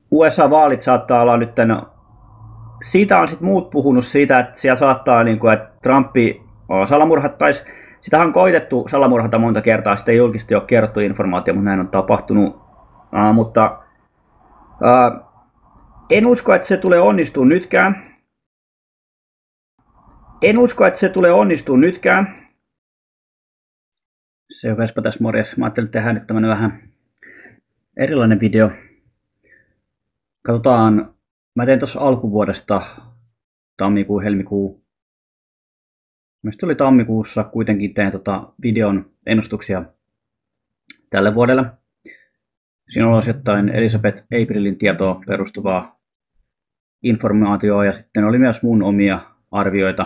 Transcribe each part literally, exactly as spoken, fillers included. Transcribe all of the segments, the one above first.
U S A-vaalit saattaa olla nyt, siitä on sitten muut puhunut siitä, että siellä saattaa, niin kuin, että Trumpi salamurhattaisi. Sitähän on koitettu salamurhata monta kertaa, sitä ei julkisesti ole kerrottu informaatio, mutta näin on tapahtunut. Uh, mutta uh, en usko, että se tulee onnistumaan nytkään. En usko, että se tulee onnistumaan nytkään. Se on Vespa tässä morjessa. Mä ajattelin tehdä nyt tämmönen vähän erilainen video. Katsotaan, mä tein tuossa alkuvuodesta tammikuu, helmikuu. Mielestäni oli tammikuussa, kuitenkin tein tota videon ennustuksia tälle vuodelle. Siinä on osittain Elisabeth Aprilin tietoon perustuvaa informaatiota ja sitten oli myös mun omia arvioita.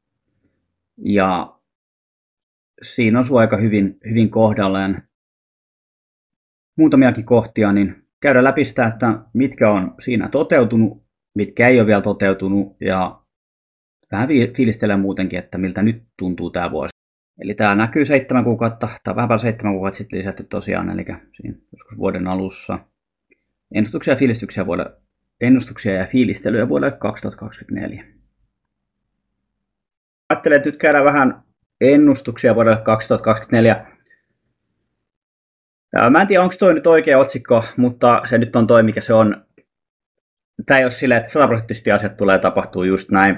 Ja siinä on aika hyvin, hyvin kohdallaan muutamiakin kohtia, niin käydään läpi sitä, että mitkä on siinä toteutunut, mitkä ei ole vielä toteutunut ja vähän fiilistelen muutenkin, että miltä nyt tuntuu tämä vuosi. Eli tämä näkyy seitsemän kuukautta, tai vähän päällä seitsemän kuukautta sitten lisätty tosiaan, eli siinä joskus vuoden alussa. Ennustuksia ja fiilistyksiä vuodelle, ennustuksia ja fiilistelyjä vuodelle kaksituhattakaksikymmentäneljä. Ajattelin, että nyt käydään vähän ennustuksia vuodelle kaksituhattakaksikymmentäneljä. Mä en tiedä, onko toi nyt oikea otsikko, mutta se nyt on toi, mikä se on. Tämä ei ole silleen, että sataprosenttisesti asiat tulee tapahtua just näin.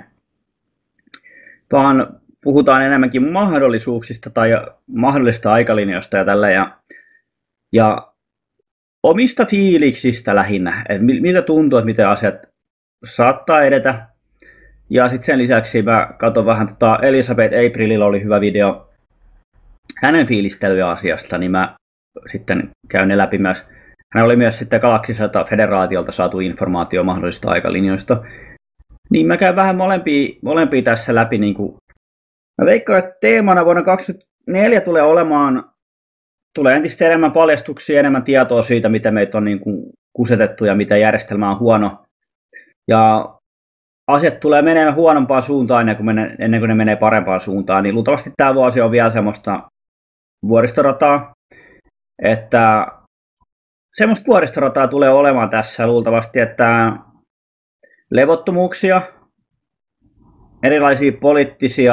Vaan puhutaan enemmänkin mahdollisuuksista tai mahdollisista aikalinjoista ja tällä. Ja, ja omista fiiliksistä lähinnä. Että miltä tuntuu, että miten asiat saattaa edetä. Ja sitten sen lisäksi mä katson vähän, tota Elisabeth Aprililla oli hyvä video hänen fiilistelyä asiasta, niin mä sitten käyn ne läpi myös. Hän oli myös sitten Galaksiselta federaatiolta saatu informaatio mahdollisista aikalinjoista. Niin mä käyn vähän molempia, molempia tässä läpi. Niin kuin mä veikkaan, että teemana vuonna kaksituhattakaksikymmentäneljä tulee olemaan, tulee entistä enemmän paljastuksia, enemmän tietoa siitä, mitä meitä on niin kuin kusetettu ja mitä järjestelmä on huono. Ja asiat tulee menemään huonompaan suuntaan ennen kuin, mene, ennen kuin ne menee parempaan suuntaan. Niin luultavasti tämä vuosi on vielä semmoista vuoristorataa. Että semmoista vuoristorataa tulee olemaan tässä luultavasti, että levottomuuksia, erilaisia poliittisia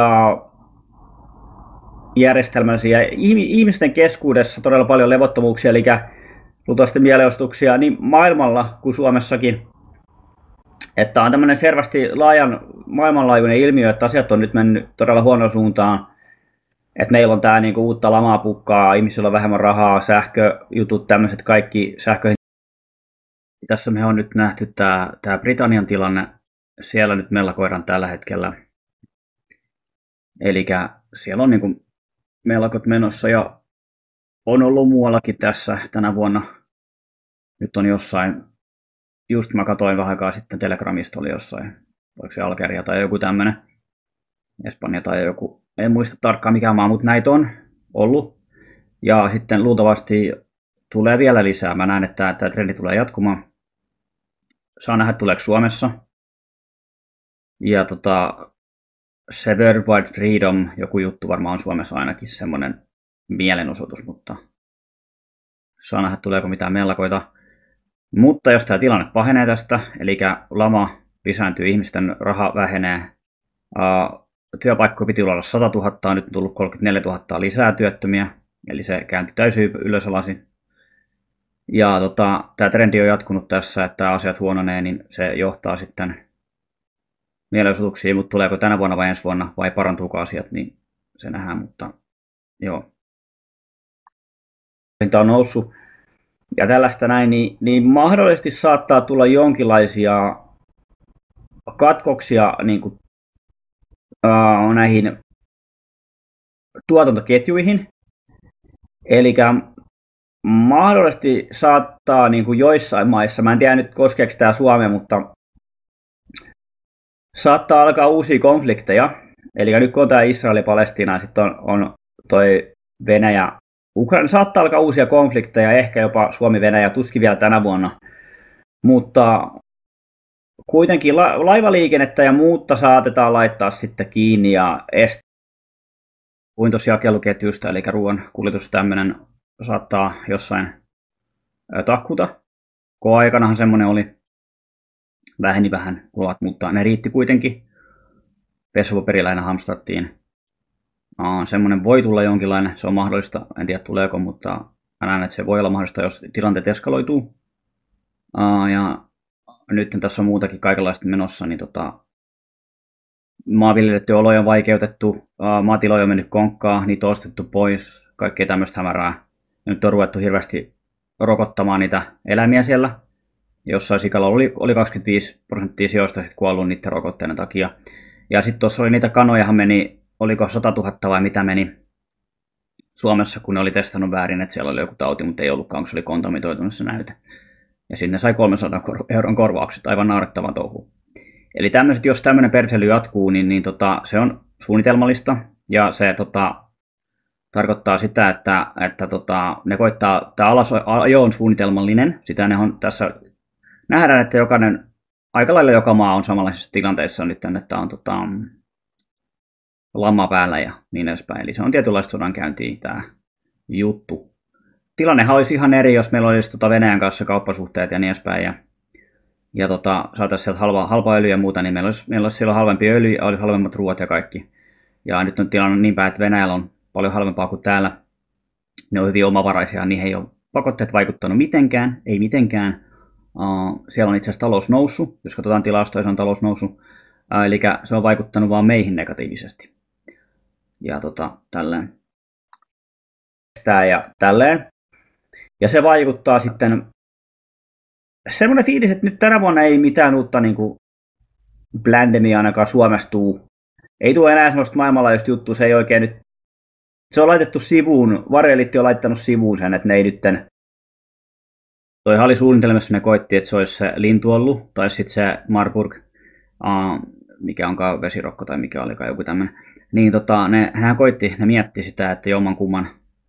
järjestelmällisiä, ihmisten keskuudessa todella paljon levottomuuksia, eli luultavasti mielenosoituksia niin maailmalla kuin Suomessakin. Että on tämmöinen selvästi laajan maailmanlaajuinen ilmiö, että asiat on nyt mennyt todella huonoon suuntaan. Että meillä on tää niinku uutta lamaa pukkaa, ihmisillä on vähemmän rahaa, sähköjutut, tämmöiset kaikki sähkö. Tässä me on nyt nähty tää, tää Britannian tilanne. Siellä nyt mellakoidaan tällä hetkellä. Eli siellä on niinku mellakot menossa ja on ollut muuallakin tässä tänä vuonna. Nyt on jossain, just mä katsoin vähän aikaa sitten Telegramista oli jossain, oliko se Algeria tai joku tämmönen, Espanja tai joku. En muista tarkkaan mikä maa, mutta näitä on ollut. Ja sitten luultavasti tulee vielä lisää. Mä näen, että tämä trendi tulee jatkumaan. Saa nähdä, tuleeko Suomessa. Ja tota, se Worldwide Freedom, joku juttu varmaan on Suomessa ainakin semmoinen mielenosoitus, mutta saa nähdä, tuleeko mitään mellakoita. Mutta jos tämä tilanne pahenee tästä, eli lama lisääntyy, ihmisten raha vähenee, työpaikkoja piti olla sata tuhatta, nyt on tullut kolmekymmentäneljätuhatta lisää työttömiä, eli se kääntyi täysin ylös alasin. Ja tota, tämä trendi on jatkunut tässä, että asiat huononee, niin se johtaa sitten mielenosoituksiin, mutta tuleeko tänä vuonna vai ensi vuonna vai parantuuko asiat, niin se nähdään, mutta joo. Hinta on noussut ja tällaista näin, niin, niin mahdollisesti saattaa tulla jonkinlaisia katkoksia niin kuin Uh, näihin tuotantoketjuihin. Eli mahdollisesti saattaa niin kuin joissain maissa, mä en tiedä nyt koskeeko tämä Suomea, mutta saattaa alkaa uusia konflikteja. Eli nyt kun on tämä Israel ja Palestiina ja sitten on, on toi Venäjä, Ukraina, saattaa alkaa uusia konflikteja, ehkä jopa Suomi-Venäjä, tuskin vielä tänä vuonna. Mutta kuitenkin la- laivaliikennettä ja muutta saatetaan laittaa sitten kiinni ja estää. Kuin tuossa jakeluketjusta, eli ruoan kuljetus tämmöinen saattaa jossain takkuta. Koa-aikanahan semmoinen oli. Väheni vähän luvat, mutta ne riitti kuitenkin. Pesupaperi lähinnä hamstrattiin. Uh, semmoinen voi tulla jonkinlainen, se on mahdollista, en tiedä tuleeko, mutta mä näen, että se voi olla mahdollista, jos tilanteet eskaloituu. Uh, ja nyt tässä on muutakin kaikenlaista menossa, niin tota, maanviljelijöiden oloja on vaikeutettu, uh, maatiloja on mennyt konkkaan, niitä on ostettu pois, kaikkea tämmöistä hämärää. Ja nyt on ruvettu hirveästi rokottamaan niitä eläimiä siellä. Jossain sikalla oli, oli kaksikymmentäviisi prosenttia sijoista sitten kuollut niiden rokotteiden takia. Ja sitten tuossa oli niitä kanojahan meni, oliko sata tuhatta vai mitä meni Suomessa, kun ne oli testannut väärin, että siellä oli joku tauti, mutta ei ollutkaan, kun se oli kontamitoitunut se näyte. Ja sinne sai kolmensadan euron korvaukset, aivan naurettava touhu. Eli tämmöiset, jos tämmöinen persely jatkuu, niin, niin tota, se on suunnitelmallista ja se tota, tarkoittaa sitä, että, että tota, ne koittaa, tämä alasajo on suunnitelmallinen, sitä ne on tässä, nähdään, että jokainen, aika lailla joka maa on samanlaisessa tilanteessa nyt, että on tota, lama päällä ja niin edespäin. Eli se on tietynlaista sodankäyntiä tämä juttu. Tilannehan olisi ihan eri, jos meillä olisi tota Venäjän kanssa kauppasuhteet ja niin edespäin. Ja, ja tota, saataisiin sieltä halpaa halpa öljyä ja muuta, niin meillä olisi, meillä olisi siellä halvempi öljy ja olisi halvemmat ruoat ja kaikki. Ja nyt on tilanne niin päin, että Venäjällä on paljon halvempaa kuin täällä. Ne on hyvin omavaraisia, niihin ei ole pakotteet vaikuttanut mitenkään, ei mitenkään. Uh, siellä on itse asiassa talous noussut, jos katsotaan tilastoja, se on talous noussut. Uh, eli se on vaikuttanut vaan meihin negatiivisesti. Ja tota, tälleen. Tää ja tälleen. Ja se vaikuttaa sitten, semmoinen fiilis, että nyt tänä vuonna ei mitään uutta niin kuin bländemiä ainakaan Suomessa tuu. Ei tule enää semmoista maailmanlaajuista juttua, se ei oikein nyt, se on laitettu sivuun, varjelitti on laittanut sivuun sen, että ne ei nytten, toihan oli suunnitelmassa, ne koitti, että se olisi se lintu ollut, tai sitten se Marburg, uh, mikä onkaan vesirokko tai mikä olikaan joku tämmöinen, niin tota, ne, hän koitti, ne mietti sitä, että jomman kumman,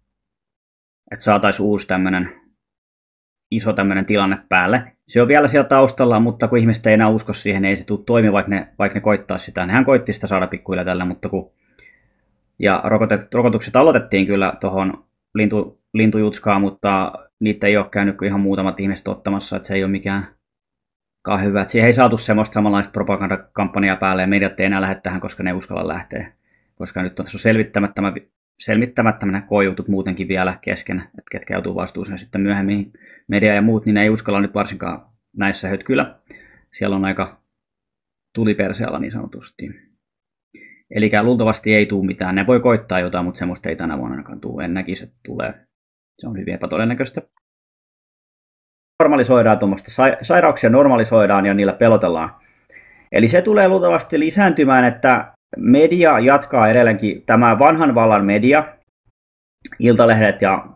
että saataisiin uusi tämmöinen iso tämmöinen tilanne päälle. Se on vielä siellä taustalla, mutta kun ihmiset ei enää usko siihen, niin ei se tule toimi, vaikka ne, vaikka ne koittaa sitä. Nehän koitti sitä saada pikkuhiljaa tällä, mutta kun... Ja rokotet, rokotukset aloitettiin kyllä tuohon lintu, lintujutskaan, mutta niitä ei ole käynyt ihan muutamat ihmiset ottamassa, että se ei ole mikään hyvä. Että siihen ei saatu semmoista samanlaista propagandakampanjaa päälle, ja mediat ei enää lähde tähän, koska ne ei uskalla lähteä. Koska nyt on tässä selvittämättömän selvittämättä nämä koejutut muutenkin vielä kesken, että ketkä joutuu vastuuseen sitten myöhemmin. Media ja muut, niin ne ei uskalla nyt varsinkaan näissä hötkyillä. Siellä on aika tulipersealla niin sanotusti. Eli luultavasti ei tule mitään. Ne voi koittaa jotain, mutta semmoista ei tänä vuonna ainakaan tule. En näkisi, että tulee. Se on hyvin epätodennäköistä. Normalisoidaan tuommoista. Sairauksia normalisoidaan ja niillä pelotellaan. Eli se tulee luultavasti lisääntymään, että media jatkaa edelleenkin, tämä vanhan vallan media, iltalehdet ja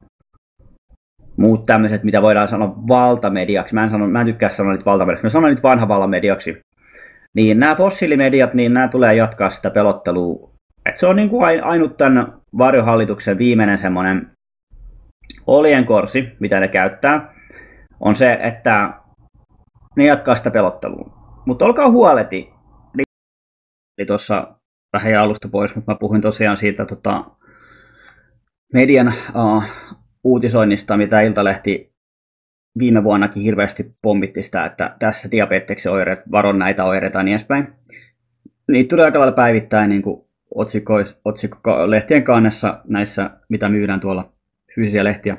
muut tämmöiset, mitä voidaan sanoa valtamediaksi. Mä en, sano, mä en tykkää sanoa niitä valtamediaksi, mä sanon niitä vanhan vallan mediaksi. Niin nämä fossiilimediat, niin nämä tulee jatkaa sitä pelottelua. Et se on niin kuin ainut tämän varjohallituksen viimeinen semmoinen oljenkorsi, mitä ne käyttää, on se, että ne jatkaa sitä pelottelua. Mutta olkaa huoleti. Eli tuossa vähän alusta pois, mutta mä puhuin tosiaan siitä tota, median uh, uutisoinnista, mitä Iltalehti viime vuonnakin hirveästi pommitti sitä, että tässä diabeteksen oireet, varon näitä oireita ja niin edespäin. Niitä tulee aika lailla päivittäin niin kuin otsikois, otsikko lehtien kannessa näissä, mitä myydään tuolla, fyysisiä lehtiä.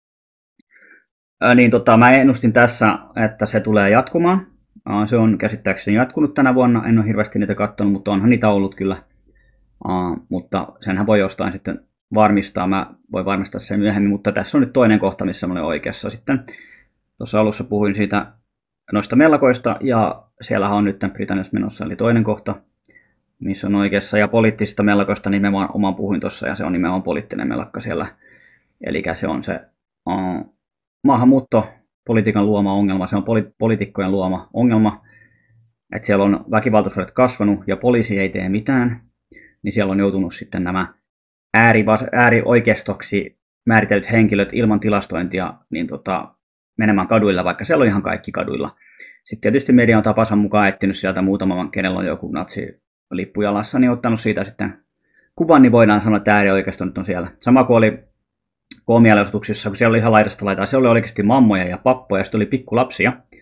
Ää, niin tota, mä ennustin tässä, että se tulee jatkumaan. Ää, se on käsittääkseni jatkunut tänä vuonna, en ole hirveästi niitä katsonut, mutta onhan niitä ollut kyllä. Ää, mutta senhän voi jostain sitten varmistaa, mä voin varmistaa sen myöhemmin, mutta tässä on nyt toinen kohta, missä mä olen oikeassa sitten. Tuossa alussa puhuin siitä noista mellakoista, ja siellähän on nyt Britanniassa menossa, eli toinen kohta, missä on oikeassa, ja poliittisista mellakoista nimenomaan puhuin tuossa, ja se on nimenomaan poliittinen mellakka siellä. Eli se on se uh, maahanmuuttopolitiikan luoma ongelma, se on poli- poliitikkojen luoma ongelma, että siellä on väkivaltaisuudet kasvanut, ja poliisi ei tee mitään, niin siellä on joutunut sitten nämä äärivas- äärioikeistoksi määritellyt henkilöt ilman tilastointia, niin tota, menemään kaduilla, vaikka siellä on ihan kaikki kaduilla. Sitten tietysti media on tapansa mukaan etsinyt sieltä muutaman, kenellä on joku natsilippu jalassa, niin ottanut siitä sitten kuvan, niin voidaan sanoa, että äärioikeisto nyt on siellä. Sama kuin oli koomielostuksissa, kun siellä oli ihan laidasta laitaa, siellä oli oikeasti mammoja ja pappoja, ja sitten oli pikkulapsia.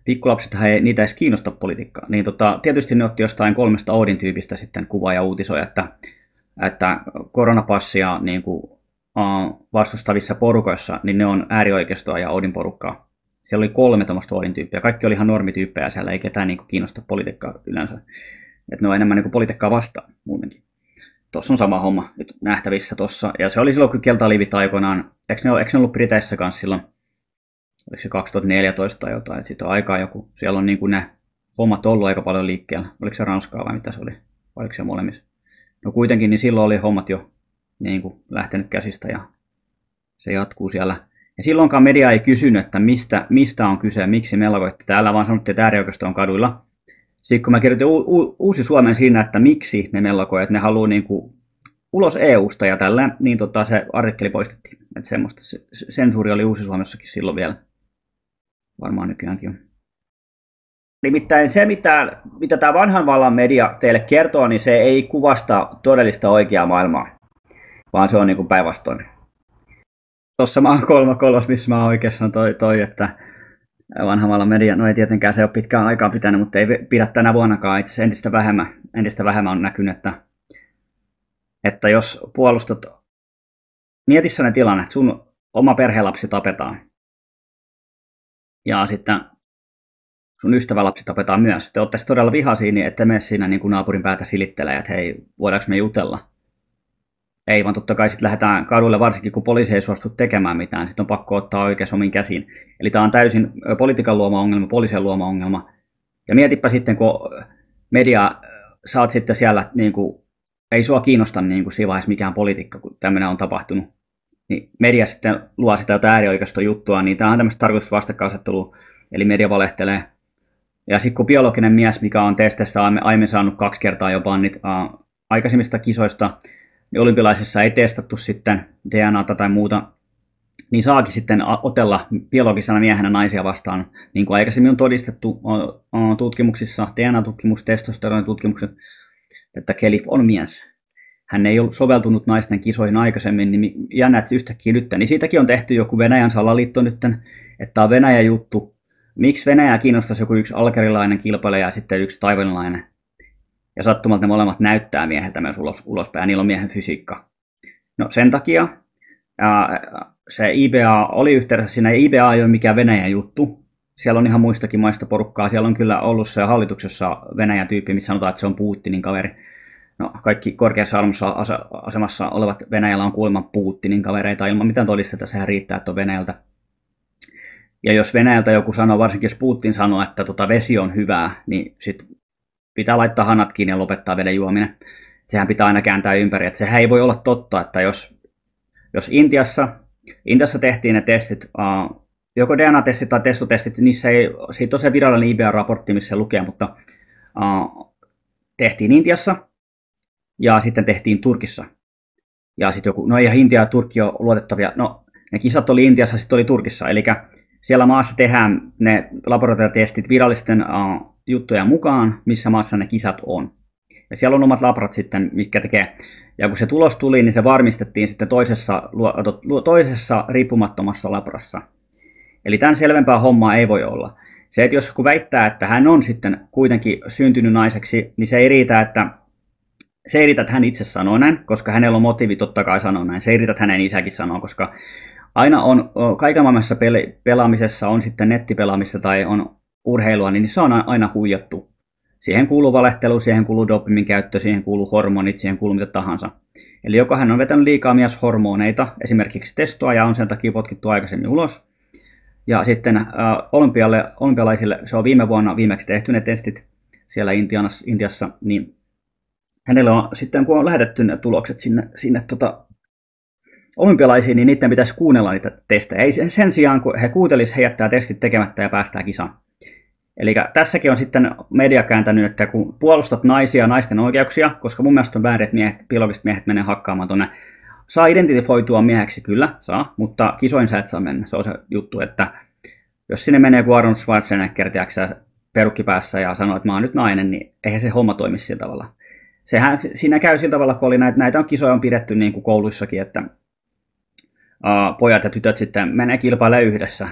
pikkulapsethan ei niitä edes kiinnosta politiikkaa. Niin tota, tietysti ne otti jostain kolmesta Oodin tyypistä sitten kuvaa ja uutisoja, että, että koronapassia niin kuin, uh, vastustavissa porukoissa, niin ne on äärioikeistoa ja Oodin porukkaa. Siellä oli kolme tämmöistä Oodin tyyppiä. Kaikki oli ihan normityyppejä siellä, ei ketään niin kuin, kiinnosta politiikkaa yleensä. Että ne on enemmän niin kuin, politiikkaa vastaan muutenkin. Tuossa on sama homma nyt nähtävissä tuossa. Ja se oli silloin, kun keltaliivit aikoinaan, eikö ne, eikö ne ollut Briteissä kanssa silloin? Oliko se kaksituhattaneljätoista tai jotain, sitten on aikaa joku. Siellä on niin kuin ne hommat ollut aika paljon liikkeellä. Oliko se Ranskaa vai mitä se oli? Vai oliko se molemmissa? No kuitenkin, niin silloin oli hommat jo niin kuin lähtenyt käsistä ja se jatkuu siellä. Ja silloinkaan media ei kysynyt, että mistä, mistä on kyse, miksi mellakoitte täällä, vaan sanottiin, että äärioikeisto on kaduilla. Sitten kun mä kirjoitin u- u- uusi Suomen siinä, että miksi ne mellakoi, että ne haluaa niin kuin ulos E U:sta ja tällä, niin tota se artikkeli poistettiin. Että semmoista sensuuri oli Uusi Suomessakin silloin vielä. Varmaan nykyäänkin on. Nimittäin se, mitä, mitä tämä vanhan vallan media teille kertoo, niin se ei kuvasta todellista oikeaa maailmaa, vaan se on niin kuin päinvastoin. Tuossa mä oon kolma kolmas, missä mä oon oikeassa on toi, toi, että vanhan vallan media, no ei tietenkään se ole pitkään aikaa pitänyt, mutta ei pidä tänä vuonnakaan. Itse asiassa entistä vähemmän, entistä vähemmän on näkynyt, että, että jos puolustat, mieti sellainen tilanne, että sun oma perhelapsi tapetaan. Ja sitten sun ystävälapsi tapetaan myös. Te olette todella vihaisia, niin ette mene siinä niin kuin naapurin päätä silittelee, että hei, voidaanko me jutella? Ei, vaan totta kai sitten lähdetään kadulle, varsinkin kun poliisi ei suostu tekemään mitään. Sitten on pakko ottaa oikeus omiin käsiin. Eli tämä on täysin politiikan luoma ongelma, poliisien luoma ongelma. Ja mietipä sitten, kun media, sä oot sitten siellä, niin kuin, ei sua kiinnosta niin kuin siinä vaiheessa mikään politiikka, kun tämmöinen on tapahtunut. Niin media sitten luo sitä jotain äärioikeista juttua, niin tämä on tämmöistä tarkoitusvastakkainasettelua, eli media valehtelee. Ja sitten kun biologinen mies, mikä on testeissä aiemmin saanut kaksi kertaa jopa niitä uh, aikaisemmista kisoista, niin olympialaisissa ei testattu sitten D N A:ta tai muuta, niin saakin sitten otella biologisena miehenä naisia vastaan, niin kuin aikaisemmin on todistettu uh, tutkimuksissa, D N A-tutkimus, testosteronitutkimukset, että Kelif on mies. Hän ei ollut soveltunut naisten kisoihin aikaisemmin, niin jännä, että yhtäkkiä nyt. Niin siitäkin on tehty joku Venäjän salaliitto nyt, että on Venäjän juttu. Miksi Venäjää kiinnostaisi joku yksi algerilainen kilpailija ja sitten yksi taivanilainen? Ja sattumalta ne molemmat näyttää mieheltä myös ulos, ulospäin, ja niillä on miehen fysiikka. No sen takia ja se I B A oli yhteydessä siinä, ja I B A ei ole mikään Venäjän juttu. Siellä on ihan muistakin maista porukkaa. Siellä on kyllä ollut se hallituksessa Venäjän tyyppi, missä sanotaan, että se on Putinin kaveri. No, kaikki korkeassa asemassa olevat Venäjällä on kuulemma Putinin kavereita ilman mitään todistetta, sehän riittää, että on Venäjältä. Ja jos Venäjältä joku sanoo, varsinkin jos Putin sanoo, että tota vesi on hyvää, niin sit pitää laittaa hanat kiinni ja lopettaa veden juominen. Sehän pitää aina kääntää ympäri, että sehän ei voi olla totta, että jos, jos Intiassa, Intiassa tehtiin ne testit, uh, joko D N A-testit tai testotestit, niissä ei, siitä on se virallinen I B A-raportti, missä se lukee, mutta uh, tehtiin Intiassa, ja sitten tehtiin Turkissa. Ja sitten joku, no ei Intia ja Turkki ole luotettavia. No, ne kisat oli Intiassa, sitten oli Turkissa. Eli siellä maassa tehdään ne laboratoriotestit virallisten uh, juttujen mukaan, missä maassa ne kisat on. Ja siellä on omat labrat sitten, mitkä tekee. Ja kun se tulos tuli, niin se varmistettiin sitten toisessa, toisessa riippumattomassa labrassa. Eli tämän selvempää hommaa ei voi olla. Se, että jos joku väittää, että hän on sitten kuitenkin syntynyt naiseksi, niin se ei riitä, että Se ei riitä, että hän itse sanoo näin, koska hänellä on motiivi totta kai sanoa näin. Se ei riitä, että hänen isäkin sanoo, koska aina on, kaiken maailmassa pelaamisessa on sitten nettipelaamista tai on urheilua, niin se on aina huijattu. Siihen kuuluu valehtelu, siihen kuuluu dopamin käyttö, siihen kuuluu hormonit, siihen kuuluu mitä tahansa. Eli joko hän on vetänyt liikaa mieshormoneita, esimerkiksi testoa, ja on sen takia potkittu aikaisemmin ulos. Ja sitten äh, olympialle, olympialaisille, se on viime vuonna viimeksi tehty ne testit siellä Intiassa, niin hänellä on sitten, kun on lähetetty ne tulokset sinne, sinne tota, olympialaisiin, niin niiden pitäisi kuunnella niitä testejä. Ei sen sijaan, kun he kuuntelisivat, he jättää testit tekemättä ja päästään kisaan. Eli tässäkin on sitten media kääntänyt, että kun puolustat naisia ja naisten oikeuksia, koska mun mielestä on väärin, että miehet, biologiset miehet menee hakkaamaan tuonne. Saa identifioitua mieheksi, kyllä, saa, mutta kisoin sä et saa mennä. Se on se juttu, että jos sinne menee kuin Arnold Schwarzenegger, tiedätkö, perukki päässä ja sanoo, että mä oon nyt nainen, niin eihän se homma toimi sillä tavalla. Sehän siinä käy sillä tavalla, kun oli näitä, näitä on kisoja on pidetty niin kuin kouluissakin, että uh, pojat ja tytöt sitten menee kilpailemaan yhdessä.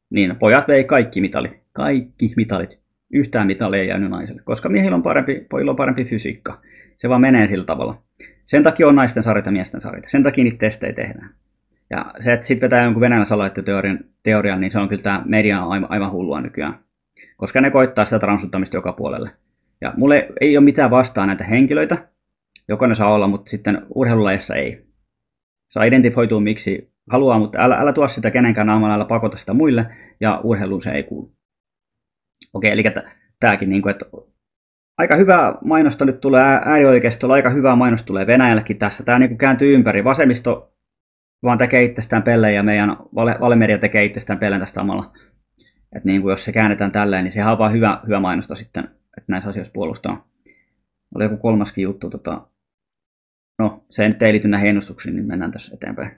niin pojat vei kaikki mitalit. Kaikki mitalit. Yhtään mitalia ei jäänyt naiselle, koska miehillä on parempi, pojilla on parempi fysiikka. Se vaan menee sillä tavalla. Sen takia on naisten sarjat ja miesten sarjat. Sen takia niitä testejä tehdään. Ja se, että sitten vetää jonkun Venäjän salaliittoteorian, teorian, niin se on kyllä tämä media on aivan, aivan hullua nykyään. Koska ne koittaa sitä transuttamista joka puolelle. Ja mulle ei ole mitään vastaa näitä henkilöitä. Jokainen saa olla, mutta sitten urheilulajissa ei. Saa identifoitua miksi haluaa, mutta älä, älä tuo sitä kenenkään naamalla, älä pakota sitä muille, ja urheiluun se ei kuulu. Okei, eli tämäkin, niin kuin, että aika hyvää mainosta nyt tulee äärioikeistolla, aika hyvää mainosta tulee Venäjällekin tässä. Tämä niin kuin kääntyy ympäri. Vasemmisto vaan tekee itsestään pelleen ja meidän vale, valemedia tekee itsestään pelleen tästä samalla. Että niin kuin jos se käännetään tälleen, niin sehän on vaan hyvä, hyvä mainosta sitten, että näissä asioissa puolustaa. Oli joku kolmaskin juttu. Tota... No, se nyt ei liity näihin ennustuksiin, niin mennään tässä eteenpäin.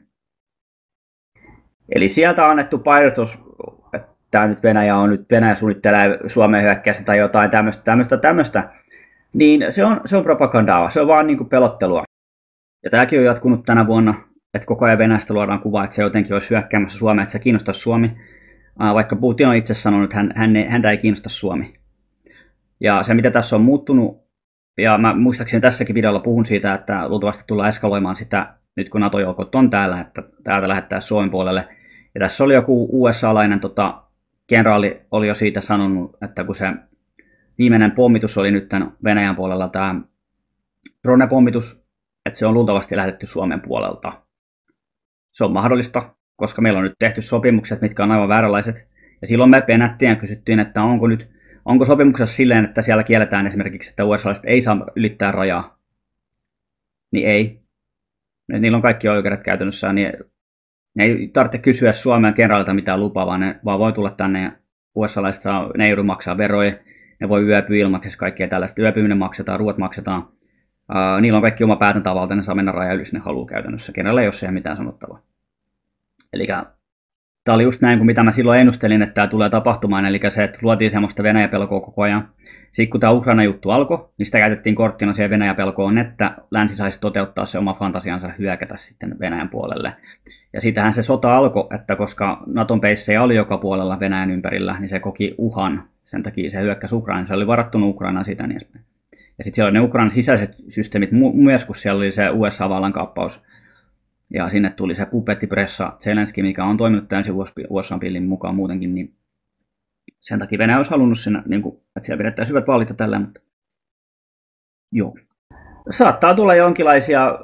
Eli sieltä on annettu painotus, että tämä nyt Venäjä on nyt, Venäjä suunnittelee Suomeen hyökkäystä tai jotain tämmöistä, tämmöistä, tämmöistä. Niin se on, se on propagandaa, se on vaan niin kuin pelottelua. Ja tämäkin on jatkunut tänä vuonna, että koko ajan Venäjästä luodaan kuva, että se jotenkin olisi hyökkäämässä Suomea, että se kiinnostaisi Suomi. Vaikka Putin on itse sanonut, että hän, hän, häntä ei kiinnosta Suomi. Ja se, mitä tässä on muuttunut, ja mä muistaakseni tässäkin videolla puhun siitä, että luultavasti tullaan eskaloimaan sitä, nyt kun NATO-joukot on täällä, että täältä lähettää Suomen puolelle. Ja tässä oli joku U S A-lainen tota, kenraali oli jo siitä sanonut, että kun se viimeinen pommitus oli nyt tämän Venäjän puolella, tämä drone-pommitus, että se on luultavasti lähetetty Suomen puolelta. Se on mahdollista, koska meillä on nyt tehty sopimukset, mitkä on aivan vääränlaiset. Ja silloin me penättiin ja kysyttiin, että onko nyt onko sopimuksessa silleen, että siellä kielletään esimerkiksi, että U S A-laiset ei saa ylittää rajaa. Niin ei. Niillä on kaikki oikeudet käytännössä, niin ne ei tarvitse kysyä Suomen kenraalilta mitään lupaa, vaan ne vaan voi tulla tänne ja U S A-laiset saa, ne ei joudu maksaa veroja, ne voi yöpyä ilmaksessa, kaikkea tällaista. Yöpyminen maksetaan, ruoat maksetaan. Uh, niillä on kaikki oma päätäntävalta, ne saa mennä raja yli, ne haluaa käytännössä. Kenellä ei ole siihen mitään sanottavaa. Eli tämä oli just näin kuin mitä mä silloin ennustelin, että tämä tulee tapahtumaan, eli se, että luotiin semmoista Venäjä-pelkoa koko ajan. Sitten kun tämä Ukraina-juttu alkoi, niin sitä käytettiin korttina siihen Venäjä-pelkoon, että länsi saisi toteuttaa se oma fantasiansa hyökätä sitten Venäjän puolelle. Ja siitähän se sota alkoi, että koska Naton peissejä oli joka puolella Venäjän ympärillä, niin se koki uhan. Sen takia se hyökkäsi Ukrainaan. Se oli varattunut Ukrainaan siitä niin edespäin. Ja sitten siellä oli ne Ukrainan sisäiset systeemit myös, kun siellä oli se U S A-vallankaappaus. Ja sinne tuli se pupettipressa Zelenski, mikä on toiminut täysin U S A-pillin mukaan muutenkin, niin sen takia Venäjä olisi halunnut sinne, niin kuin, että siellä pidettäisiin hyvät vaalit ja tällä, mutta joo. Saattaa tulla jonkinlaisia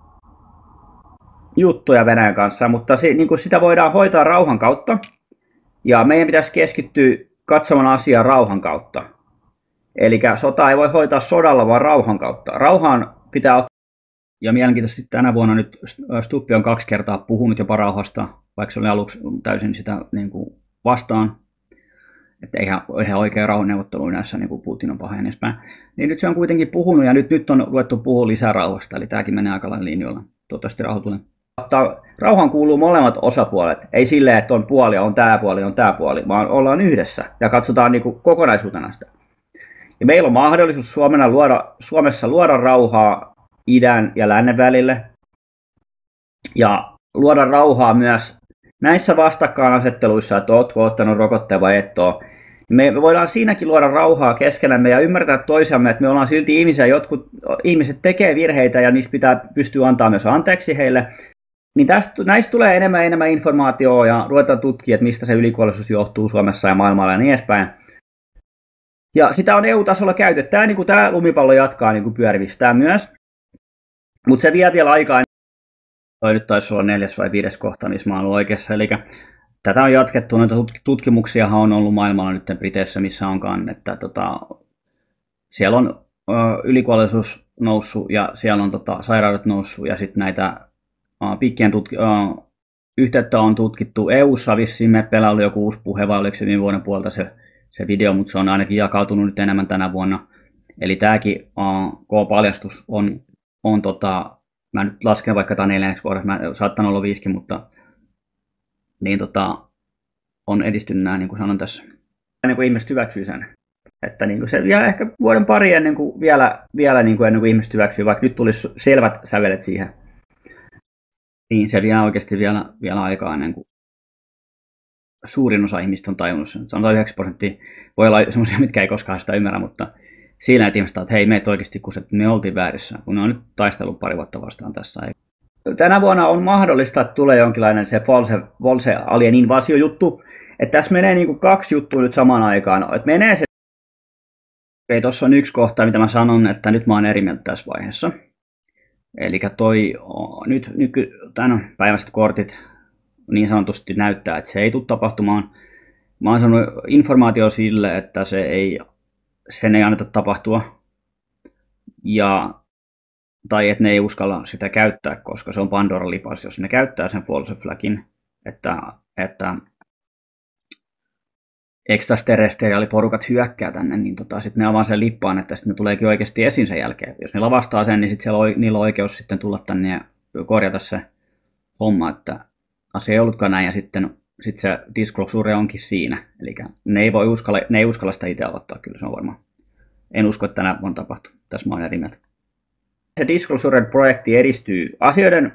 juttuja Venäjän kanssa, mutta se, niin kuin sitä voidaan hoitaa rauhan kautta, ja meidän pitäisi keskittyä katsomaan asiaa rauhan kautta. Eli sota ei voi hoitaa sodalla, vaan rauhan kautta. Rauhaan pitää ottaa. Ja mielenkiintoisesti tänä vuonna nyt Stubbi on kaksi kertaa puhunut jopa rauhasta, vaikka se oli aluksi täysin sitä niin kuin vastaan. Että eihän, eihän oikein rauhanneuvottelu näissä, niin kuin Putin on paha ja niin edespäin. Niin nyt se on kuitenkin puhunut ja nyt, nyt on luettu puhua lisää rauhasta, eli tämäkin menee aika lailla linjoilla. Toivottavasti rauha tulee. Rauhan kuuluu molemmat osapuolet. Ei silleen, että on puoli, on tämä puoli, on tämä puoli, vaan ollaan yhdessä ja katsotaan niin kuin kokonaisuutena sitä. Ja meillä on mahdollisuus Suomena luoda, Suomessa luoda rauhaa idän ja lännen välille ja luoda rauhaa myös näissä vastakkainasetteluissa, että ootko ottanut rokotteen vai et ole. Me voidaan siinäkin luoda rauhaa keskenämme ja ymmärtää toisiamme, että me ollaan silti ihmisiä, jotkut ihmiset tekee virheitä ja niistä pitää pystyä antaa myös anteeksi heille. Niin tästä, näistä tulee enemmän ja enemmän informaatiota ja ruvetaan tutkia, että mistä se ylikuollisuus johtuu Suomessa ja maailmalla ja niin edespäin. Ja sitä on E U-tasolla käytetty. Tämä, niin kuin, tämä lumipallo jatkaa niin kuin pyörivistää myös. Mutta se vie vielä aikaa. Toi nyt taisi olla neljäs vai viides kohta, missä mä oon ollut oikeassa. Eli tätä on jatkettu. Noita tutkimuksiahan on ollut maailmalla nyt Briteissä, missä onkaan. Että, tota, siellä on ö, ylikuollisuus noussut ja siellä on tota, sairaudet noussut. Ja sitten näitä ö, pikkien tutk- ö, yhteyttä on tutkittu. E U:ssa vissiin Meppelä oli joku uusi puhe, vai oliko se viime vuoden puolta se se video, mutta se on ainakin jakautunut nyt enemmän tänä vuonna. Eli tämäkin uh, K-paljastus on, on tota, mä nyt lasken vaikka tämä neljänneksi kohdassa, mä saattanut olla viisikin, mutta niin tota, on edistynyt nämä, niin kuin sanon tässä. Ennen kuin ihmiset hyväksyy sen. Että niin kuin se jää ehkä vuoden pari ennen kuin vielä, vielä niin kuin ennen kuin ihmiset hyväksyy, vaikka nyt tulisi selvät sävelet siihen. Niin se vie oikeasti vielä, vielä aikaa ennen kuin suurin osa ihmistä on tajunnut sen. Sanotaan yhdeksänkymmentä prosenttia, voi olla sellaisia, mitkä ei koskaan sitä ymmärrä, mutta siinä että ihmiset että hei, meitä oikeasti, kun me oltiin väärissä, kun ne on nyt taistellut pari vuotta vastaan tässä. Tänä vuonna on mahdollista, että tulee jonkinlainen se false, false alien invasio juttu, että tässä menee niin kuin kaksi juttua nyt samaan aikaan. Että menee se, okei, tuossa on yksi kohta, mitä mä sanon, että nyt mä oon eri mieltä tässä vaiheessa. Eli toi, nyt nyky, tämän päiväiset kortit niin sanotusti näyttää, että se ei tule tapahtumaan. Mä oon sanonut informaatio sille, että se ei, sen ei anneta tapahtua. Ja, tai että ne ei uskalla sitä käyttää, koska se on Pandoran lipas, jos ne käyttää sen false flagin, että, että extraterrestriaaliporukat hyökkää tänne, niin tota, sitten ne avaa sen lippaan, että sitten ne tuleekin oikeasti esiin sen jälkeen. Jos ne lavastaa sen, niin sitten siellä on, niillä on oikeus sitten tulla tänne ja korjata se homma, että asia ei ollutkaan näin, ja sitten sit se disclosure onkin siinä. Eli ne ei, voi uskalla, ne ei uskalla sitä itse aloittaa, kyllä se on varmaan. En usko, että tänä vuonna tapahtuu. Tässä mä olen eri mieltä. Se Disclosure-projekti edistyy asioiden,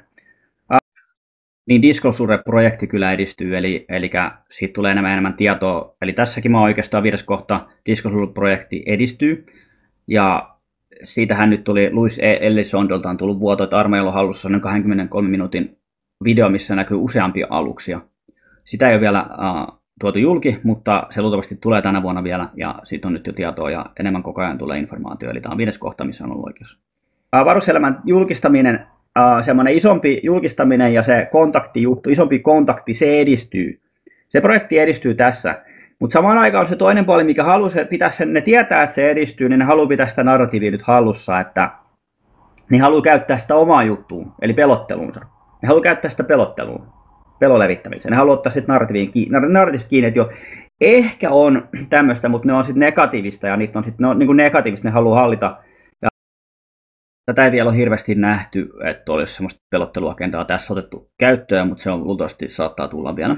niin Disclosure-projekti kyllä edistyy, eli, eli siitä tulee enemmän enemmän tietoa. Eli tässäkin mä oikeastaan viides kohta, Disclosure-projekti edistyy, ja siitähän nyt tuli Louis Ellisondolta on tullut vuoto, että armeijalla on hallussa noin kaksikymmentäkolme minuutin video, missä näkyy useampia aluksia. Sitä ei ole vielä uh, tuotu julki, mutta se luultavasti tulee tänä vuonna vielä, ja siitä on nyt jo tietoa, ja enemmän koko ajan tulee informaatio, eli tämä on viides kohta, missä on ollut oikeus. Uh, varuselämän julkistaminen, uh, semmoinen isompi julkistaminen ja se kontaktijuttu, isompi kontakti, se edistyy. Se projekti edistyy tässä, mutta samaan aikaan on se toinen puoli, mikä haluaa pitää sen, ne tietää, että se edistyy, niin ne haluaa pitää sitä narratiivia nyt hallussa, että ne haluaa käyttää sitä omaa juttuun, eli pelotteluunsa. Ne haluaa käyttää sitä pelotteluun, pelon levittämiseen. Ne haluaa ottaa sitten narratiivin kiinni, narratiivista kiinni, että jo ehkä on tämmöistä, mutta ne on sitten negatiivista ja niitä on sitten ne niin negatiivista, ne haluaa hallita. Ja tätä ei vielä ole hirveästi nähty, että olisi semmoista pelotteluagendaa tässä otettu käyttöön, mutta se on luultavasti saattaa tulla vielä.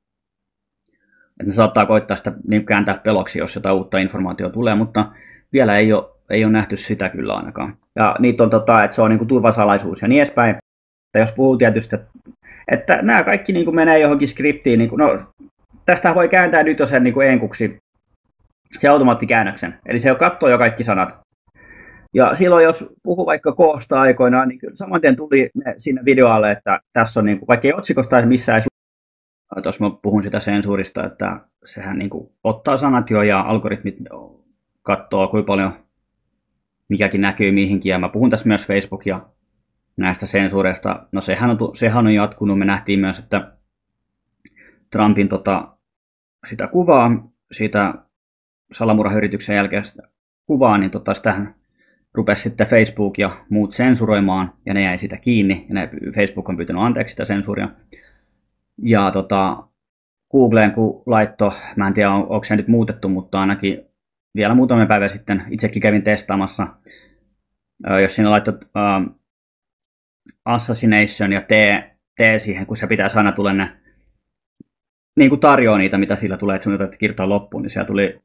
Että ne saattaa koittaa sitä niin kääntää peloksi, jos jotain uutta informaatiota tulee, mutta vielä ei ole, ei ole nähty sitä kyllä ainakaan. Ja niitä on, tota, että se on niin kuin turvasalaisuus ja niin edespäin. Että jos puhuu tietysti, että, että nämä kaikki niin kuin menee johonkin skriptiin, niin kuin, no, tästä voi kääntää nyt jo sen niin kuin enkuksi, se automaattikäännöksen. Eli se katsoo jo kaikki sanat. Ja silloin jos puhuu vaikka koosta aikoinaan, niin kyllä saman tien tuli sinne videoalle, että tässä on, niin kuin, vaikka ei otsikosta missään, tuossa mä puhun sitä sensuurista, että sehän niin kuin ottaa sanat jo ja algoritmit katsoo, kuinka paljon mikäkin näkyy mihinkin. Ja mä puhun tässä myös Facebookia näistä sensuureista. No sehän on, sehän on jatkunut. Me nähtiin myös, että Trumpin tota, sitä kuvaa, siitä salamurhayrityksen jälkeistä kuvaa, niin tota, sitähän rupesi sitten Facebook ja muut sensuroimaan, ja ne jäi sitä kiinni. Ja ne, Facebook on pyytänyt anteeksi sitä sensuuria. Ja tota, Googleen kun laitto, mä en tiedä on, onko se nyt muutettu, mutta ainakin vielä muutama päivä sitten itsekin kävin testaamassa, jos siinä laittoi uh, assassination ja T, T siihen, kun se pitää aina tulla ne, niin kuin tarjoaa niitä, mitä sillä tulee, että sun täytyy kirjoittaa loppuun, niin siellä tuli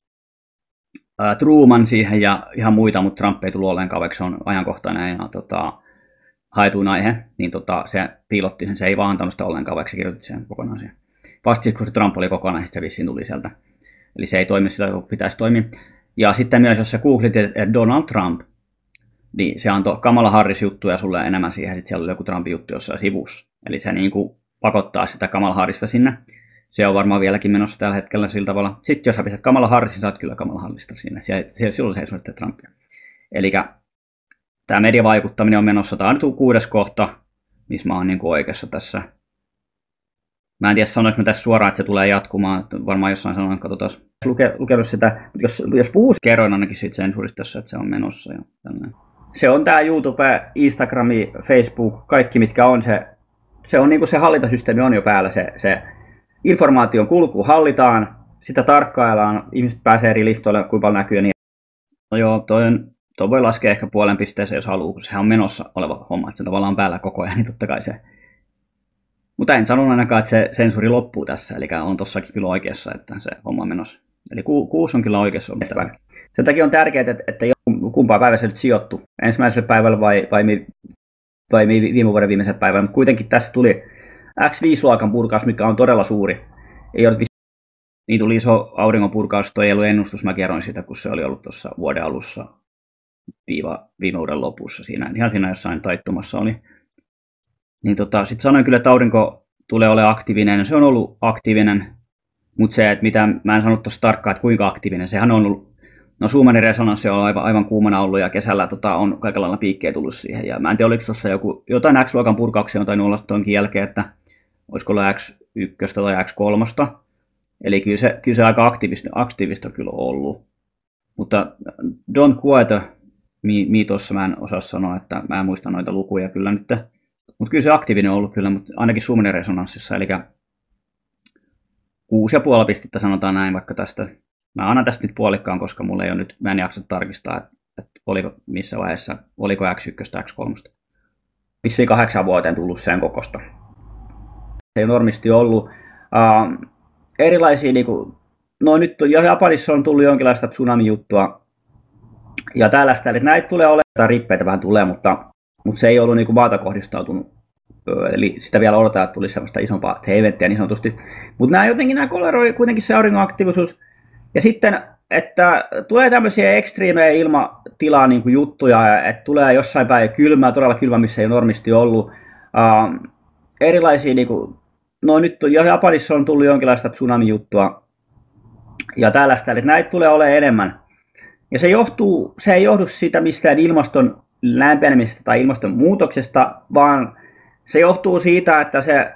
uh, Truman siihen ja ihan muita, mutta Trump ei tullut ollenkaan, vaikka se on ajankohtainen ja tota, haetuin aihe, niin tota, se piilotti sen, se ei vaan antanut sitä ollenkaan, vaikka se kirjoitti sen kokonaan siihen. Vasta sitten, kun se Trump oli kokonaan, sitten se vissiin tuli sieltä. Eli se ei toimi sillä, kun pitäisi toimia. Ja sitten myös, jos sä googlit, että Donald Trump, niin se antoi Kamala Harris-juttuja sulle enemmän siihen, sitten siellä oli joku Trumpin juttu jossain sivussa. Eli se niin kuin pakottaa sitä Kamala Harrista sinne. Se on varmaan vieläkin menossa tällä hetkellä sillä tavalla. Sitten jos sä pistät Kamala Harrisin, saat kyllä Kamala Harrista sinne. Siellä, siellä, silloin se ei suunnittele Trumpia. Eli tämä mediavaikuttaminen on menossa. Tämä on nyt kuudes kohta, missä mä oon niin kuin oikeassa tässä. Mä en tiedä, sanoinko mä tässä suoraan, että se tulee jatkumaan. Varmaan jossain sanoin, että katsotaan. Luke, lukenut sitä, jos, jos puhuu, kerroin ainakin siitä sensuurista, että se on menossa. Ja se on tämä YouTube, Instagram, Facebook, kaikki mitkä on se. Se on niin kuin se hallintasysteemi on jo päällä. Se, se informaation kulku hallitaan, sitä tarkkaillaan, ihmiset pääsee eri listoille, kuinka paljon näkyy. Niin. No joo, toi, on, toi voi laskea ehkä puolen pisteeseen, jos haluaa, kun sehän on menossa oleva homma, että se tavallaan on päällä koko ajan, niin totta kai se. Mutta en sano ainakaan, että se sensuuri loppuu tässä, eli on tossakin kyllä oikeassa, että se homma on menossa. Eli ku, kuusi on kyllä oikeassa. Sen takia on tärkeää, että, että kumpaa päivä se nyt sijoittuu. Ensimmäisellä päivällä vai, vai, vai viime vuoden viimeisellä päivällä, mutta kuitenkin tässä tuli X viisi luokan purkaus, mikä on todella suuri. ei ollut niin tuli iso auringonpurkaus, toi ei ollut ennustus, mä kerroin sitä, kun se oli ollut tuossa vuoden alussa viiva viime vuoden lopussa, siinä, ihan siinä jossain taittumassa oli. Niin tota, sitten sanoin kyllä, että aurinko tulee olemaan aktiivinen, se on ollut aktiivinen, mutta se, että mitä, mä en sanonut tuossa tarkkaan, että kuinka aktiivinen, sehän on ollut, no Schumannin resonanssi on aivan, aivan kuumana ollut ja kesällä tota, on kaikella lailla piikkejä tullut siihen. Ja mä en tiedä, oliko tuossa joku, jotain X-luokan purkauksia on tainnut olla tuonkin jälkeen, että olisiko ollut X yksi tai X kolme. Eli kyllä se, kyllä se aika aktiivista, aktiivista kyllä on ollut. Mutta don't quite me, me tuossa mä en osaa sanoa, että mä en muista noita lukuja kyllä nyt. Mutta kyllä se aktiivinen on ollut kyllä, mutta ainakin Schumannin resonanssissa, eli kuusi ja puoli pistettä sanotaan näin vaikka tästä. Mä annan tästä nyt puolikkaan, koska mulla ei ole nyt, mä en jaksa tarkistaa, että, että oliko missä vaiheessa, oliko X yksi tai X kolme. Vissiin kahdeksan vuoteen tullut sen kokosta. Se ei normisti ollut. Uh, erilaisia, niin kuin, no nyt jo Japanissa on tullut jonkinlaista tsunami-juttua ja tällaista, eli näitä tulee olemaan, rippeitä vähän tulee, mutta, mutta se ei ollut niin kuin maata kohdistautunut. Eli sitä vielä odotetaan, että tulisi semmoista isompaa eventtiä niin sanotusti. Mutta nämä jotenkin nämä koleroi kuitenkin se auringon aktiivisuus. Ja sitten, että tulee tämmöisiä ekstriimejä ilmatilaa niin kuin juttuja, että tulee jossain päin kylmää, todella kylmä, missä ei normisti ollut. Uh, erilaisia, niin kuin, no nyt jo Japanissa on tullut jonkinlaista tsunami-juttua ja tällaista, eli näitä tulee olemaan enemmän. Ja se, johtuu, se ei johdu siitä mistään ilmaston lämpenemisestä tai ilmastonmuutoksesta, vaan se johtuu siitä, että se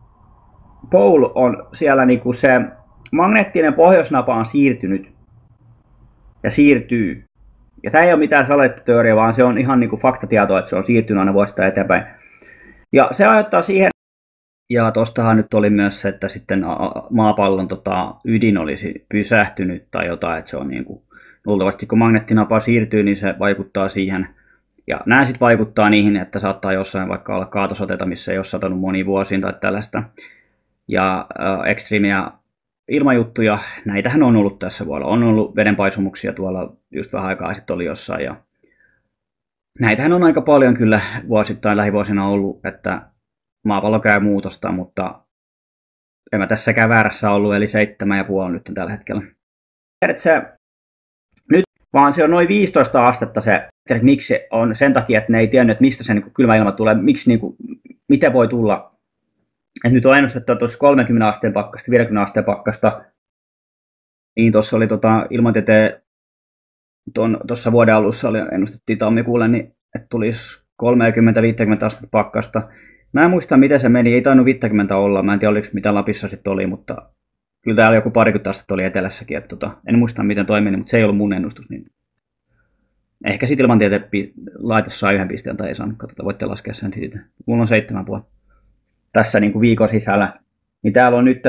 pole on siellä, niin kuin se magneettinen pohjoisnapa on siirtynyt ja siirtyy. Ja tämä ei ole mitään saletteoriaa, vaan se on ihan niin kuin faktatietoa, että se on siirtynyt aina vuosista eteenpäin. Ja se aiheuttaa siihen, ja tuostahan nyt oli myös se, että sitten maapallon tota, ydin olisi pysähtynyt tai jotain, että se on niin kuin, luultavasti kun magneettinapa siirtyy, niin se vaikuttaa siihen. Ja nämä sitten vaikuttaa niihin, että saattaa jossain vaikka olla kaatosateita, missä ei ole satanut moniin vuosiin tai tällaista. Ja äh, ekstriimiä ilmajuttuja, näitähän on ollut tässä vuonna. On ollut vedenpaisumuksia tuolla just vähän aikaa sitten oli jossain. Ja näitähän on aika paljon kyllä vuosittain lähivuosina ollut, että maapallo käy muutosta, mutta en mä tässäkään väärässä ollut, eli seitsemän ja puoli nyt tällä hetkellä. Se, nyt vaan se on noin viisitoista astetta se, että miksi se on sen takia, että ne ei tiennyt, että mistä se niin kylmä ilma tulee, miksi, niin kuin, miten voi tulla. Et nyt on ennustettu, että tuossa kolmekymmentä asteen pakkasta, viisikymmentä asteen pakkasta, niin tuossa oli tota, ilmatieteen, tuossa vuoden alussa oli, ennustettiin tammikuulle, niin että tulisi kolmekymmentä viisikymmentä astetta pakkasta. Mä en muista, miten se meni, ei tainnut viisikymmentä olla, mä en tiedä, oliko mitä Lapissa sitten oli, mutta kyllä täällä joku parikymmentä astetta oli etelässäkin, että tota, en muista, miten toimii, mutta se ei ollut mun ennustus. Niin ehkä sitten ilmantieteen laitos saa yhden pisteen tai ei saanut, katsotaan, voitte laskea sen siitä. Mulla on seitsemän puoli tässä niin kuin viikon sisällä, niin täällä on nyt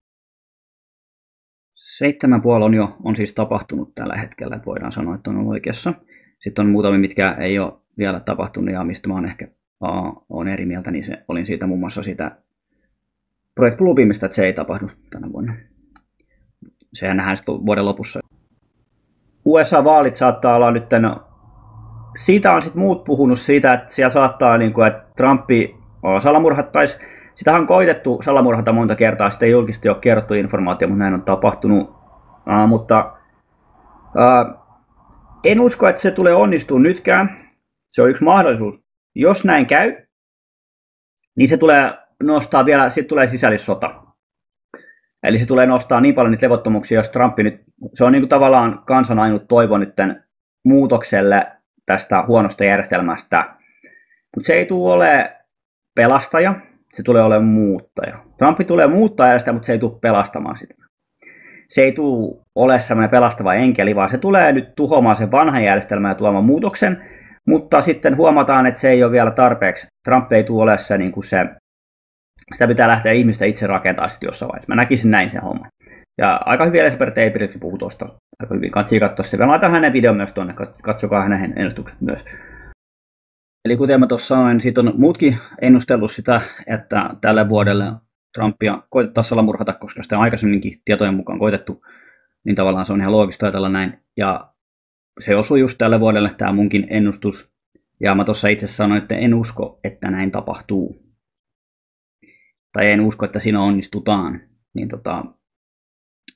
seitsemän puoli on jo on siis tapahtunut tällä hetkellä, että voidaan sanoa, että on oikeassa. Sitten on muutamia, mitkä ei ole vielä tapahtunut ja mistä mä oon ehkä aa, on eri mieltä, niin se, olin siitä muun muassa siitä Project Bluebeamista, että se ei tapahdu tänä vuonna. Sehän nähdään sitten vuoden lopussa. U S A-vaalit saattaa olla nyt, no, siitä on sitten muut puhunut siitä, että siellä saattaa, niin kuin, että Trumpi salamurhattaisi. Sitähän on koitettu salamurhata monta kertaa, sitä ei julkisesti ole kerrottu informaatio, mutta näin on tapahtunut. Uh, mutta uh, en usko, että se tulee onnistumaan nytkään. Se on yksi mahdollisuus. Jos näin käy, niin se tulee nostaa vielä, sitten tulee sisällissota. Eli se tulee nostaa niin paljon niitä levottomuuksia, jos Trump nyt, se on niin kuin tavallaan kansan ainut toivo nyt muutokselle tästä huonosta järjestelmästä. Mutta se ei tule olemaan pelastaja, se tulee olemaan muuttaja. Trump tulee muuttaa järjestelmää, mutta se ei tule pelastamaan sitä. Se ei tule olemaan sellainen pelastava enkeli, vaan se tulee nyt tuhoamaan sen vanhan järjestelmän ja tuomaan muutoksen, mutta sitten huomataan, että se ei ole vielä tarpeeksi. Trump ei tule olemaan se, niin kuin se, sitä pitää lähteä ihmistä itse rakentamaan sitten jossain vaiheessa. Mä näkisin näin sen homman. Ja aika hyvin Elizabeth Taylor puhuu tuosta. Aika hyvin kannattaa katsoa se. Mä laitan hänen videon myös tuonne, katsokaa hänen ennustukset myös. Eli kuten mä tuossa sanoin, siitä on muutkin ennustellut sitä, että tälle vuodelle Trumpia koitettaisiin salamurhata, koska sitä on aikaisemminkin tietojen mukaan koitettu, niin tavallaan se on ihan loogista ajatella näin. Ja se osui just tälle vuodelle tämä munkin ennustus. Ja mä tuossa itse sanoin, että en usko, että näin tapahtuu. Tai en usko, että siinä onnistutaan. Niin tota,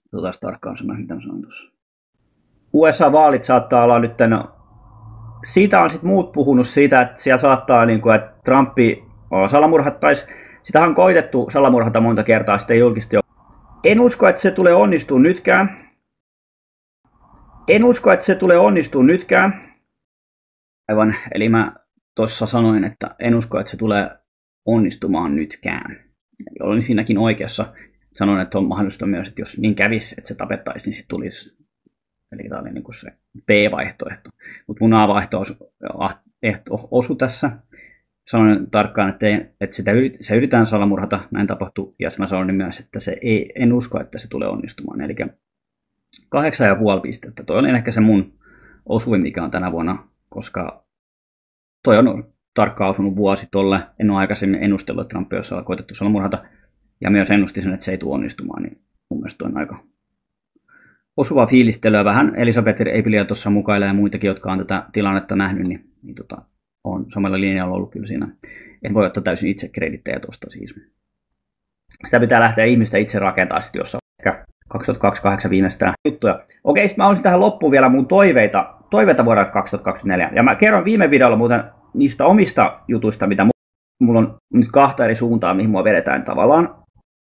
Tuotaan tarkkaan sanoa, mitä mä sanoin tuossa. U S A-vaalit saattaa olla nyt, no, siitä on sitten muut puhunut siitä, että siellä saattaa, niin kuin, että Trumpi salamurhattaisi. Sitä on koitettu salamurhata monta kertaa sitten julkisesti. En usko, että se tulee onnistumaan nytkään. En usko, että se tulee onnistumaan nytkään. Aivan, eli mä tuossa sanoin, että en usko, että se tulee onnistumaan nytkään. Eli olin siinäkin oikeassa. Sanoin, että on mahdollista myös, että jos niin kävisi, että se tapettaisiin, niin sitten tulisi. Eli tämä oli niin kuin se B-vaihtoehto. Mutta mun A-vaihtoehto osui tässä. Sanoin tarkkaan, että, ei, että sitä se yritetään salamurhata, näin tapahtui. Ja mä sanoin myös, että se ei, en usko, että se tulee onnistumaan. Eli kahdeksan ja puoli pistettä. Toi oli ehkä se mun osuin, mikä on tänä vuonna, koska toi on tarkkaan osunut vuosi tolle. En ole aikaisemmin ennustellut, että Trump olisi koetettu salamurhata. Ja myös ennustin sen, että se ei tule onnistumaan. Niin mun mielestä on aika osuva fiilistelyä vähän. Elisabeth Eipiliä tuossa mukailee ja muitakin, jotka on tätä tilannetta nähnyt, niin, niin tota, on samalla linjalla ollut kyllä siinä. En voi ottaa täysin itse kredittejä tuosta siis. Sitä pitää lähteä ihmistä itse rakentaa sitten jossain ehkä kaksituhattakaksikymmentäkahdeksan viimeistään juttuja. Okei, sitten mä olisin tähän loppuun vielä mun toiveita, toiveita vuodelta kaksituhattakaksikymmentäneljä. Ja mä kerron viime videolla muuten niistä omista jutuista, mitä mulla on nyt kahta eri suuntaa, mihin mua vedetään tavallaan.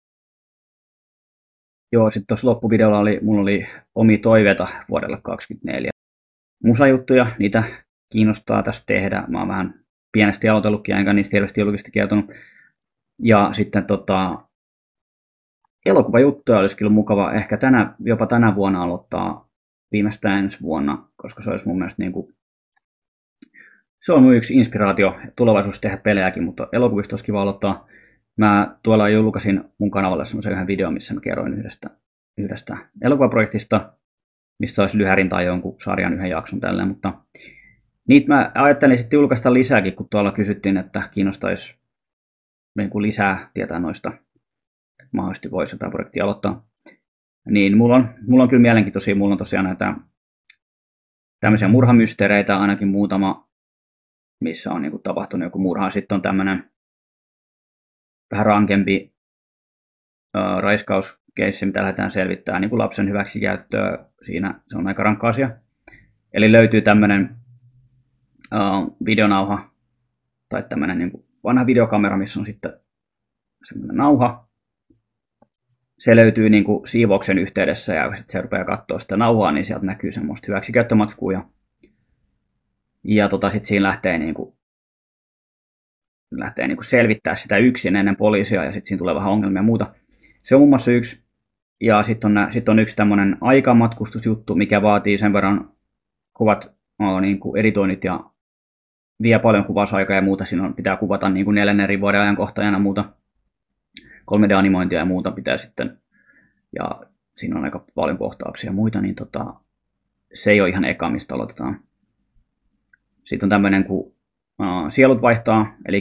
Joo, sitten tuossa loppuvideolla oli, mulla oli omia toiveita vuodelle kaksituhattakaksikymmentäneljä. Musajuttuja, niitä kiinnostaa tässä tehdä. Mä oon vähän pienesti aloitellutkin, enkä niistä hirveästi julkisesti kertonut. Ja sitten tota, elokuvajuttuja olisi kyllä mukava ehkä tänä, jopa tänä vuonna aloittaa viimeistään ensi vuonna, koska se olisi mun mielestä niin kuin, se on mun yksi inspiraatio tulevaisuus tehdä pelejäkin, mutta elokuvista olisi kiva aloittaa. Mä tuolla julkaisin mun kanavalle semmoisen yhden videon, missä mä kerroin yhdestä, yhdestä elokuvaprojektista, missä olisi lyhärin tai jonkun sarjan yhden jakson tälleen, mutta niitä mä ajattelin sitten julkaista lisääkin, kun tuolla kysyttiin, että kiinnostaisi niin kuin lisää tietää noista, että mahdollisesti voisi jotain projektia aloittaa. Niin mulla on, mulla on kyllä mielenkiintoisia, mulla on tosiaan näitä tämmöisiä murhamysteereitä, ainakin muutama, missä on niin kuin tapahtunut joku murha. Sitten on tämmöinen vähän rankempi äh, raiskauskeissi, mitä lähdetään selvittämään, niin kuin lapsen hyväksikäyttöä. Siinä se on aika rankka asia. Eli löytyy tämmöinen äh, videonauha tai tämmöinen niin kuin vanha videokamera, missä on sitten semmoinen nauha. Se löytyy niin kuin siivouksen yhteydessä ja sitten se rupeaa katsoa sitä nauhaa, niin sieltä näkyy semmoista hyväksikäyttömatskua. Ja, ja tota, sitten siinä lähtee niin kuin lähtee niin kuin selvittää sitä yksin ennen poliisia ja sitten siinä tulee vähän ongelmia ja muuta. Se on muun muassa yksi. Ja sitten on, sit on yksi tämmöinen aikamatkustusjuttu, mikä vaatii sen verran kovat oh, niin kuin editoinnit ja vie paljon kuvausaikaa ja muuta. Siinä on, pitää kuvata niin kuin neljän eri vuoden ajankohtajana ja muuta. kolme D-animointia ja muuta pitää sitten. Ja siinä on aika paljon kohtauksia ja muita, niin tota, se ei ole ihan eka, mistä aloitetaan. Sitten on tämmöinen kuin Uh, sielut vaihtaa, eli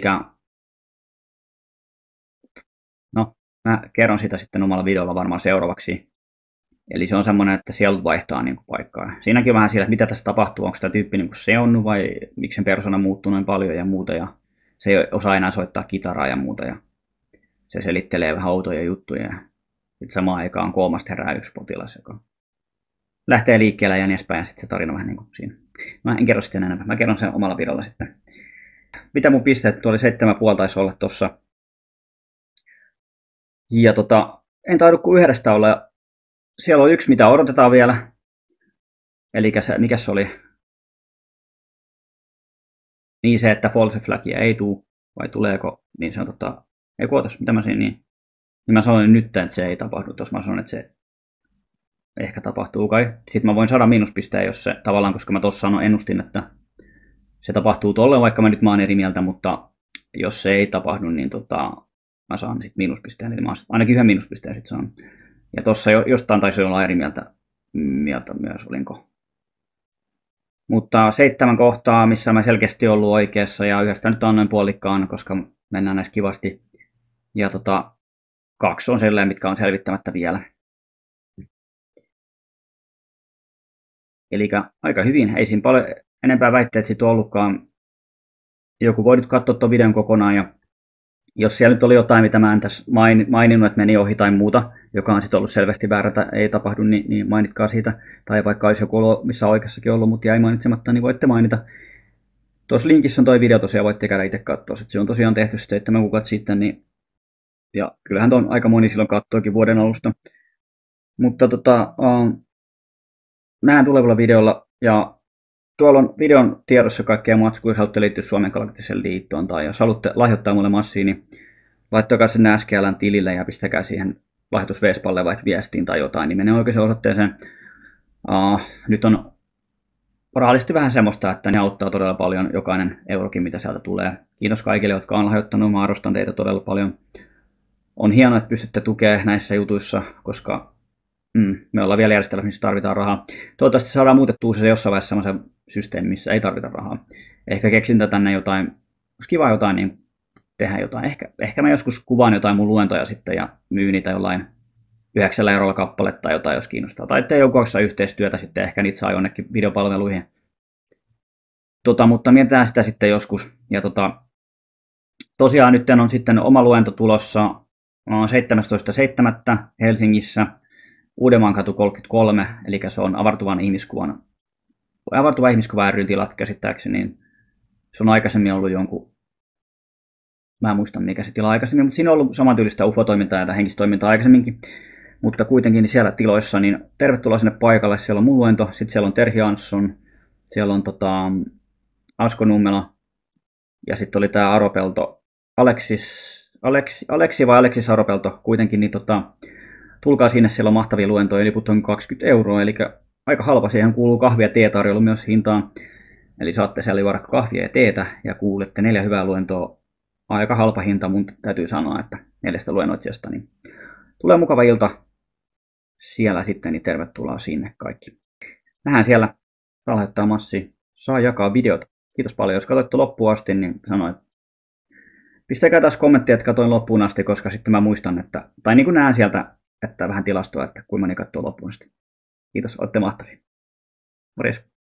no, mä kerron sitä sitten omalla videolla varmaan seuraavaksi. Eli se on semmoinen, että sielut vaihtaa niin kuin paikkaa. Siinäkin on vähän siellä, että mitä tässä tapahtuu, onko tämä tyyppi niin kuin seonnut vai miksi sen persona muuttuu noin paljon ja muuta. Ja se ei osaa enää soittaa kitaraa ja muuta. Ja se selittelee vähän outoja juttuja. Ja sitten samaan aikaan koomasta herää yksi potilas, joka lähtee liikkeelle ja niin edespäin. Ja sitten se tarina vähän niin kuin siinä. Mä en kerro sitten enempää. Mä kerron sen omalla videolla sitten. Mitä mun pisteet? Tuo oli seitsemän puoli taisi olla tossa. Ja tota, en taidu kuin yhdestä olla. Siellä on yksi, mitä odotetaan vielä. Eli se, mikä se oli? Niin se, että false flagia ei tule, vai tuleeko? Niin se on tota, ei kuotas, mitä mä siinä niin. Niin mä sanoin nyt, että se ei tapahdu. Tuossa mä sanoin, että se ehkä tapahtuu kai. Sitten mä voin saada miinuspisteen, jos se tavallaan, koska mä tuossa sanoin, ennustin, että se tapahtuu tolleen, vaikka mä nyt mä oon eri mieltä, mutta jos se ei tapahdu, niin tota, mä saan sitten miinuspisteen. Eli mä ainakin yhden miinuspisteen sitten saan. Ja tuossa jostain taisi olla eri mieltä, mieltä myös, olinko. Mutta seitsemän kohtaa, missä mä selkeästi ollut oikeassa, ja yhdestä nyt annoin puolikkaan, koska mennään näissä kivasti. Ja tota, kaksi on sellainen, mitkä on selvittämättä vielä. Eli aika hyvin, ei siinä paljon enempää väitteet siitä ollutkaan. Joku voi nyt katsoa tuon videon kokonaan, ja jos siellä nyt oli jotain, mitä mä en tässä maininnut, että meni ohi tai muuta, joka on sitten ollut selvästi väärä tai ei tapahdu, niin, niin mainitkaa siitä. Tai vaikka olisi joku ollut, missä oikeassakin ollut, mutta jäi mainitsematta, niin voitte mainita. Tuossa linkissä on toi video tosiaan, voitte käydä itse katsoa. Se on tosiaan tehty seitsemän kuukautta sitten, niin ja kyllähän tuon aika moni silloin katsoikin vuoden alusta. Mutta tota, uh, nähdään tulevalla videolla, ja tuolla on videon tiedossa kaikkea matskua, jos haluatte liittyä Suomen Galaktiseen liittoon, tai jos haluatte lahjoittaa mulle massia, niin laittakaa sinne S G L:n tilille ja pistäkää siihen lahjoitus Vespalle vaikka viestiin tai jotain, niin menee oikeaan osoitteeseen. Uh, nyt on rahallisesti vähän semmoista, että ne auttaa todella paljon jokainen eurokin, mitä sieltä tulee. Kiitos kaikille, jotka on lahjoittanut, mä arvostan teitä todella paljon. On hienoa, että pystytte tukemaan näissä jutuissa, koska mm, me ollaan vielä järjestelmä, missä tarvitaan rahaa. Toivottavasti saadaan muutettua se jossain vaiheessa sellaisen systeemi, missä ei tarvita rahaa. Ehkä keksin tänne jotain, olisi kiva jotain, niin tehdä jotain. Ehkä, ehkä mä joskus kuvaan jotain mun luentoja sitten ja myyn niitä jollain yhdeksällä eurolla kappaletta tai jotain, jos kiinnostaa. Tai tee joku yhteistyötä sitten, ehkä niitä saa jonnekin videopalveluihin. Tota, mutta mietitään sitä sitten joskus. Ja tota, tosiaan nyt on sitten oma luento tulossa seitsemästoista seitsemättä Helsingissä, Uudenmaankatu kolmekymmentäkolme, eli se on avartuvan ihmiskuvan, avartuva ihmiskuva ry:n tilat käsittääkseni, niin se on aikaisemmin ollut jonkun, mä en muista mikä se tila aikaisemmin, mutta siinä on ollut samantyylistä U F O-toimintaa ja henkistoimintaa aikaisemminkin, mutta kuitenkin siellä tiloissa, niin tervetuloa sinne paikalle, siellä on mun luento, sitten siellä on Terhi Jansson, siellä on tota, Asko Nummela, ja sitten oli tämä Aropelto, Aleksis, Aleksi, Aleksi vai Aleksis Aropelto kuitenkin, niin tota, tulkaa sinne, siellä on mahtavia luentoja, liput on kaksikymmentä euroa, eli aika halpa, siihen kuuluu kahvia ja teetarjoilu myös hintaan, eli saatte siellä juoda kahvia ja teetä, ja kuulette neljä hyvää luentoa, aika halpa hinta, mun täytyy sanoa, että neljästä luennoitsijasta, niin tulee mukava ilta siellä sitten, niin tervetuloa sinne kaikki. Nähdään siellä, saa lähettää massia, saa jakaa videota. Kiitos paljon, jos katsoitte loppuun asti, niin sanoin, pistäkää taas kommenttia, että katsoin loppuun asti, koska sitten mä muistan, että, tai niin kuin näen sieltä, että vähän tilastoa, että kuinka moni katsoo loppuun asti. Kiitos, olette mahtavia. Morjes.